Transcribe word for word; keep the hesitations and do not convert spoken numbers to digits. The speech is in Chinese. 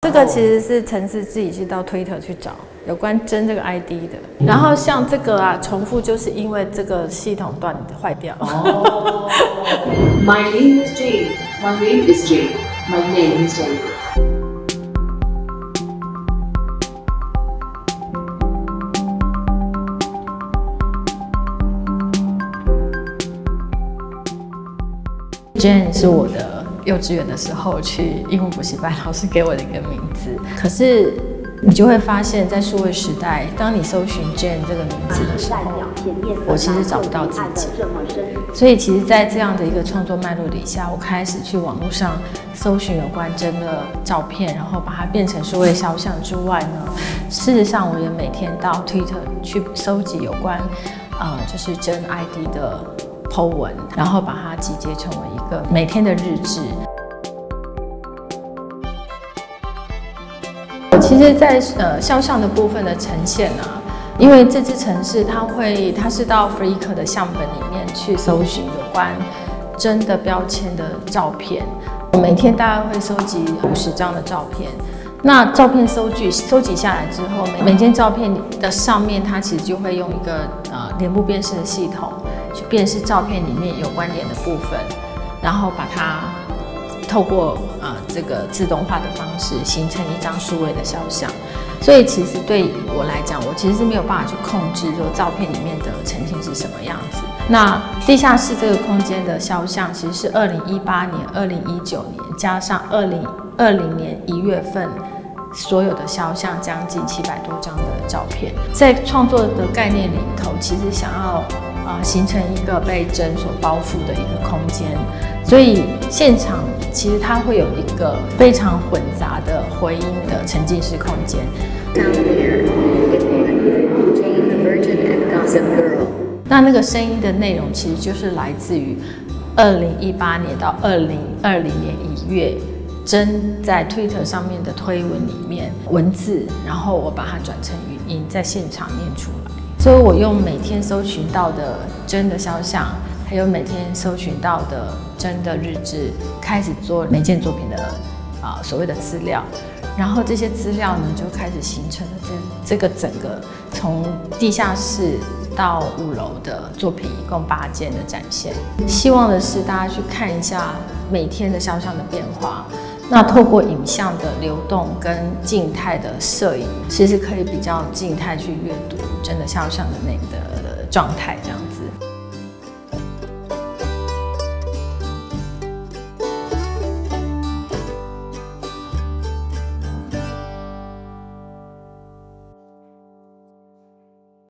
这个其实是程式自己去到 Twitter 去找有关真这个 I D 的。然后像这个啊，重复就是因为这个系统断坏掉。 哦。My name is Jade. My name is Jade. My name is Jade. Jane 是我的幼稚园的时候去英文补习班老师给我的一个名字，可是你就会发现，在数位时代，当你搜寻 Jane 这个名字的时候，我其实找不到自己。所以，其实，在这样的一个创作脉络底下，我开始去网络上搜寻有关真的照片，然后把它变成数位肖像之外呢，事实上，我也每天到 Twitter 去收集有关呃，就是真 I D 的po文，然后把它集结成为一个每天的日志。其实在，在呃肖像的部分的呈现啊，因为这支程式它会，它是到 Flickr 的相本里面去搜寻有关真的标签的照片。我每天大概会收集五十张的照片。那照片收集收集下来之后，每每件照片的上面，它其实就会用一个呃脸部辨识的系统去辨识照片里面有关点的部分，然后把它透过呃这个自动化的方式形成一张数位的肖像。所以其实对我来讲，我其实是没有办法去控制说照片里面的呈现是什么样子。那地下室这个空间的肖像，其实是二零一八年、二零一九年加上二零二零年一月份所有的肖像，将近七百多张的照片。在创作的概念里头，其实想要呃形成一个被真所包覆的一个空间，所以现场其实它会有一个非常混杂的回音的沉浸式空间。那那个声音的内容其实就是来自于二零一八年到二零二零年一月真在 Twitter 上面的推文里面文字，然后我把它转成语音，在现场念出来。所以我用每天搜寻到的真的肖像，还有每天搜寻到的真的日志，开始做每件作品的啊、呃、所谓的资料。然后这些资料呢，就开始形成了这这个整个从地下室到五楼的作品，一共八件的展现。希望的是大家去看一下每天的肖像的变化。那透过影像的流动跟静态的摄影，其实可以比较静态去阅读真的肖像的那个状态，这样子。